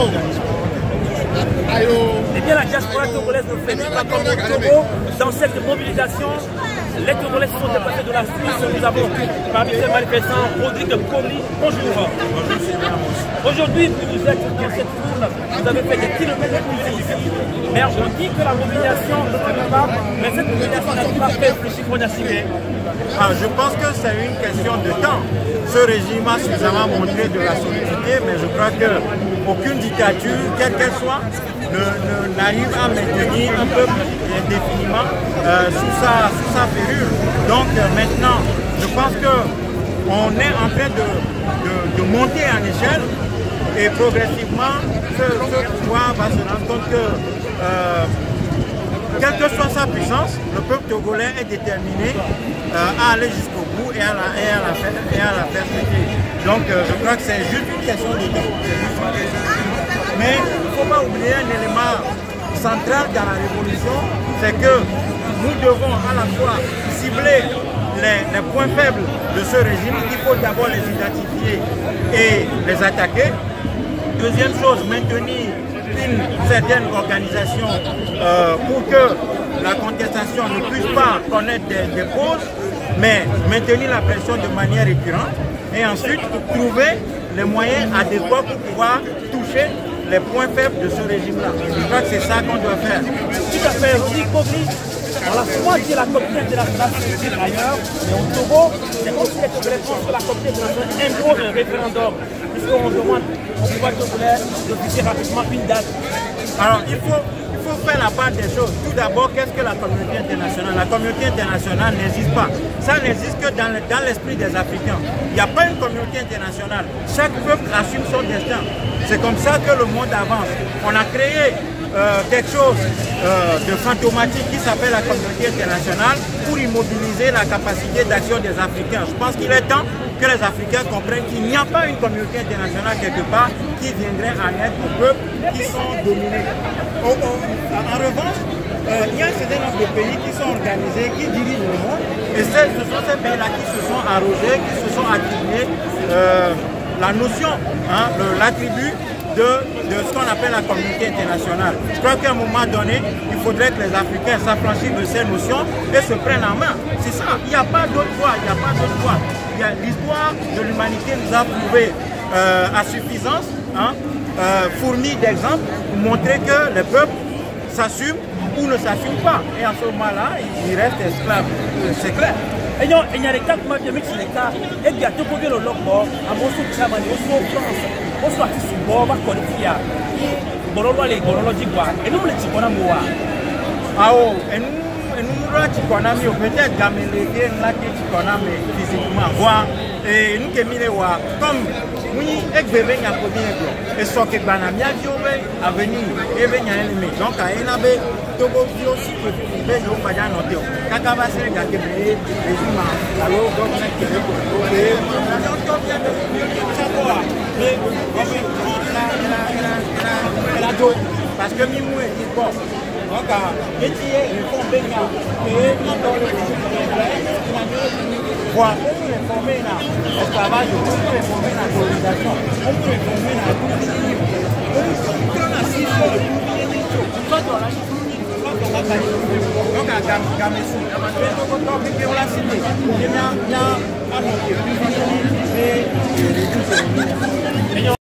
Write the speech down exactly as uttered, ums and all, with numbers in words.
Eh bien, la diaspora togolaise ne fait pas comme au Togo. Dans cette mobilisation, les Togolais se sont déplacés de la Suisse. Nous avons parmi ces manifestants Rodrigue Koli. Bonjour. Aujourd'hui, vous êtes dans cette foule, vous avez fait des kilomètres plus ici. Mais on dit que la mobilisation ne fait pas, mais cette mobilisation n'a pas fait plus qu'on a signé. Ah, je pense que c'est une question de temps. Ce régime a suffisamment montré de la solidité, mais je crois qu'aucune dictature, quelle qu'elle soit, n'arrive à maintenir un peuple indéfiniment euh, sous, sa, sous sa férule. Donc euh, maintenant, je pense qu'on est en train de, de, de monter en échelle et progressivement, ce, ce pouvoir va se rendre compte que euh, quelle que soit sa puissance, le peuple togolais est déterminé euh, à aller jusqu'au bout et à la, et à la, et à la faire péter. Donc euh, je crois que c'est juste une question de temps. Mais il ne faut pas oublier un élément central dans la révolution, c'est que nous devons à la fois cibler les, les points faibles de ce régime. Il faut d'abord les identifier et les attaquer. Deuxième chose, maintenir une certaine organisation euh, pour que la contestation ne puisse pas connaître des, des pauses, mais maintenir la pression de manière récurrente et ensuite trouver les moyens adéquats pour pouvoir toucher les points faibles de ce régime-là. Je crois que c'est ça qu'on doit faire. Tout à fait, Rodrigue Koli. On l'a souvent dit, la communauté internationale c'est ailleurs, mais au Togo, c'est comme si les Togolais pensent que la communauté internationale impose un référendum, puisqu'on demande au pouvoir togolais de fixer rapidement une date. Alors, il faut, il faut faire la part des choses. Tout d'abord, qu'est-ce que la communauté internationale? La communauté internationale n'existe pas. Ça n'existe que dans l'esprit des Africains. Il n'y a pas une communauté internationale. Chaque peuple assume son destin. C'est comme ça que le monde avance. On a créé euh, quelque chose euh, de fantomatique qui s'appelle la communauté internationale pour immobiliser la capacité d'action des Africains. Je pense qu'il est temps que les Africains comprennent qu'il n'y a pas une communauté internationale quelque part qui viendrait en aide aux peuples qui sont dominés. Oh, oh, en revanche, euh, il y a un certain nombre de pays qui sont organisés, qui dirigent le monde, et ce sont ces pays-là qui se sont arrogés, qui se sont attribués euh, la notion, hein, l'attribut de, de ce qu'on appelle la communauté internationale. Je crois qu'à un moment donné, il faudrait que les Africains s'affranchissent de ces notions et se prennent en main. C'est ça, il n'y a pas d'autre voie, il n'y a pas d'autre voie. L'histoire de l'humanité nous a prouvé euh, à suffisance, hein, euh, fourni d'exemples pour montrer que les peuples s'assument ou ne s'assument pas. Et en ce moment-là, ils restent esclaves, c'est clair. Et il y a des cas qui mixent les cas, et il y a tout le monde à mon soutien, à mon soutien, on soit ici, on va qualifier. Et nous, les Tikonamoa. Ah oh, et nous, et nous, les Tikonami, peut-être Gamelé, là qui Tikonami physiquement, voir, et nous qui sommes comme oui, et bébé n'a pas bien et ce que Banamia Diobé a venu et venu à l'ennemi. Donc, à Enabe, Togo aussi que vous pouvez nous faire noter. Kakabasé, Gakébé, les humains, alors, donc, c'est que vous pouvez. Parce que Mimou est dit bon. Donc, il y a une réforme et dans le voilà, on peut réformer l'esclavage, on peut réformer la colonisation, on peut réformer la culture. On peut assis sur le tout. Quand on a quand on a gagné, donc à Gamessou, on l'a cité. Il y a un